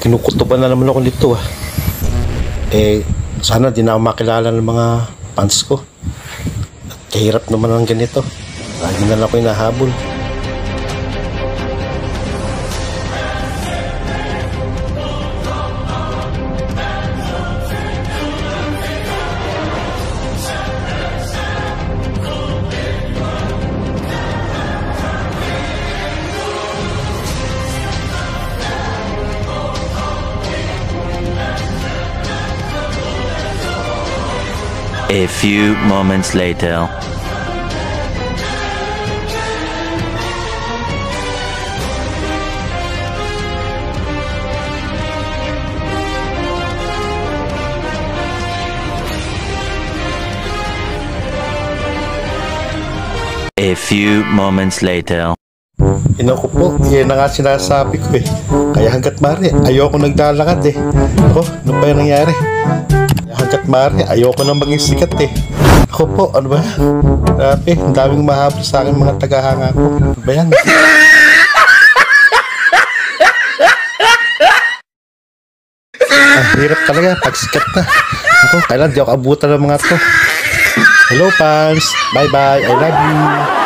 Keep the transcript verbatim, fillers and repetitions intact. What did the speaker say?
Kinukutuban na naman ako nito ah. Eh, sana di na ako makilala ng mga fans ko. At kahirap naman ang ganito. Lagi na lang ako hinahabol. A few moments later. A few moments later. Ino ko po, yan na nga sinasabi ko eh. Kaya hanggat mari, ayoko naglalakad eh. Ako, ano ba yung nangyari? Kaya hanggat mari, ayoko nang maging sikat eh. Ako po, ano ba? Grabe, ang daming mahabol sa akin mga tagahanga ko. Ano ba yan? Ah, hirap talaga, pag sikat na. Ako, kailan di ako abutan ng mga to. Hello fans, bye bye, I love you.